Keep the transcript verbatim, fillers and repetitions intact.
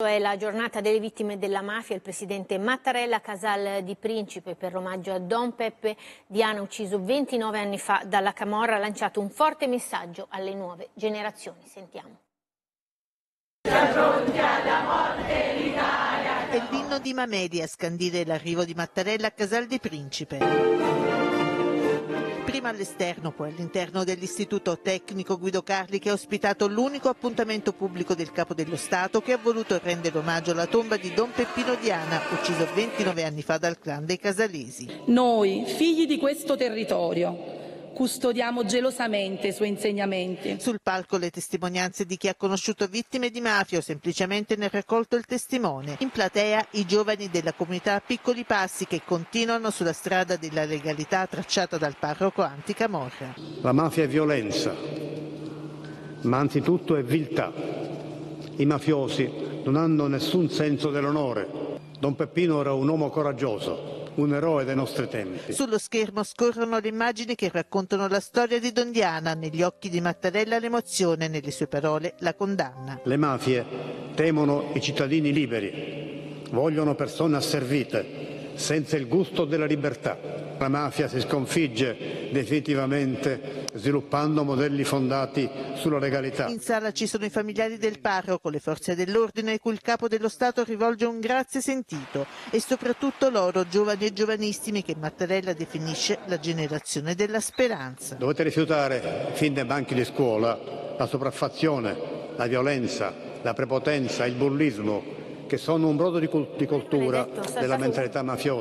È la giornata delle vittime della mafia. Il presidente Mattarella, Casal di Principe, per l'omaggio a Don Peppe Diana, ucciso ventinove anni fa dalla camorra, ha lanciato un forte messaggio alle nuove generazioni. Sentiamo. Pronti alla morte l'Italia. È l'inno di Mameli a scandire l'arrivo di Mattarella a Casal di Principe. Prima all'esterno, poi all'interno dell'Istituto Tecnico Guido Carli, che ha ospitato l'unico appuntamento pubblico del Capo dello Stato, che ha voluto rendere omaggio alla tomba di Don Peppino Diana, ucciso ventinove anni fa dal clan dei Casalesi. Noi, figli di questo territorio, custodiamo gelosamente i suoi insegnamenti. Sul palco le testimonianze di chi ha conosciuto vittime di mafia o semplicemente ne ha raccolto il testimone. In platea i giovani della comunità a piccoli passi che continuano sulla strada della legalità tracciata dal parroco anticamorra. La mafia è violenza, ma anzitutto è viltà. I mafiosi non hanno nessun senso dell'onore. Don Peppino era un uomo coraggioso, un eroe dei nostri tempi. Sullo schermo scorrono le immagini che raccontano la storia di Don Diana, negli occhi di Mattarella l'emozione, nelle sue parole la condanna. Le mafie temono i cittadini liberi, vogliono persone asservite, senza il gusto della libertà. La mafia si sconfigge definitivamente sviluppando modelli fondati sulla legalità. In sala ci sono i familiari del parroco, le forze dell'ordine, cui il Capo dello Stato rivolge un grazie sentito, e soprattutto loro, giovani e giovanissimi, che Mattarella definisce la generazione della speranza. Dovete rifiutare fin dai banchi di scuola la sopraffazione, la violenza, la prepotenza, il bullismo, che sono un brodo di cultura della mentalità mafiosa.